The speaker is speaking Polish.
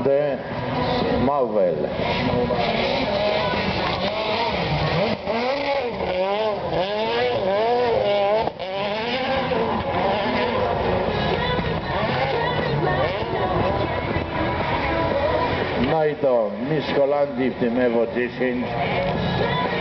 de Mauvel. No i to Mistrz Holandii w tym Evo 10.